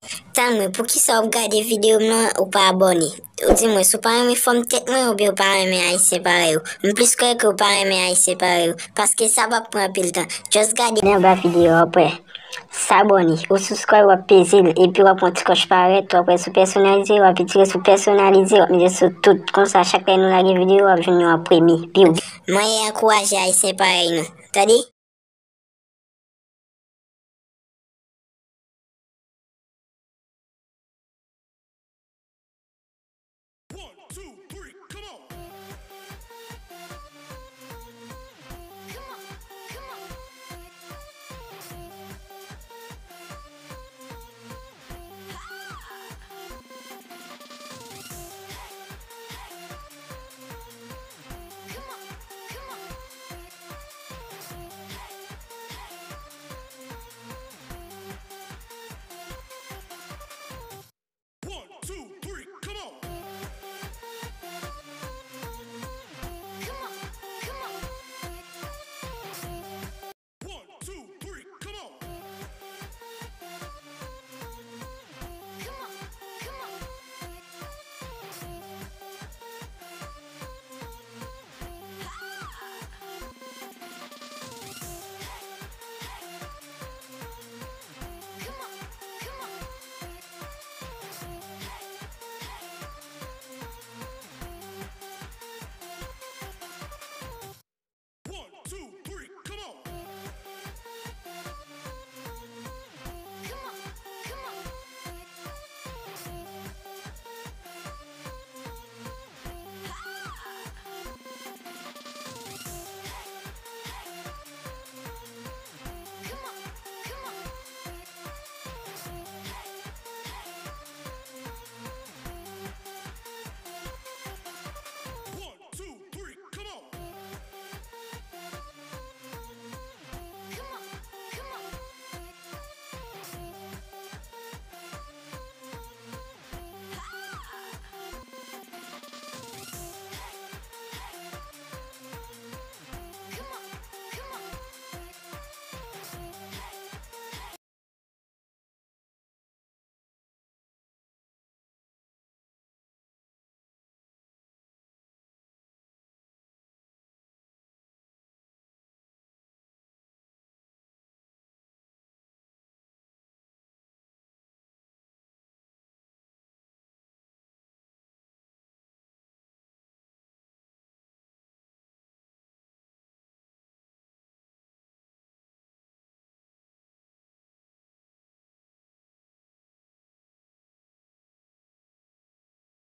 Tan mwen, pou ki sa ou gade video mnan ou pa abone? Ou di mwen, sou pa reme fom tet mwen ou bi ou pa reme Haitien pare ou? Mwen plis kwe ke ou pa reme Haitien pare ou. Paske sa pa pran pil tan. Just gade nan ba video apre. S'abone, ou subscribe wap pezil, epi wap mwen ti koch paret, wapre sou personalize, wap itire sou personalize, wap mide sou tout. Kon sa chak ten nou lage video, wap joun nou apremi. Pi ou. Mwen akouraje Haitien pare nou. Tadi?